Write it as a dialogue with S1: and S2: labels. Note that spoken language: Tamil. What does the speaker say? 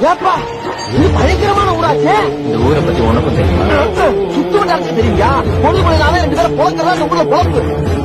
S1: ஏப்பா இது பயங்கரமான ஊராச்சே.
S2: இந்த ஊரை பத்தி உனக்கும் தெரியுமா?
S1: சுத்தம் தெரியுங்க. பொழுது மணினால 2 பேரும் பொழக்கிறதா இந்த ஊர்ல பொழப்பு.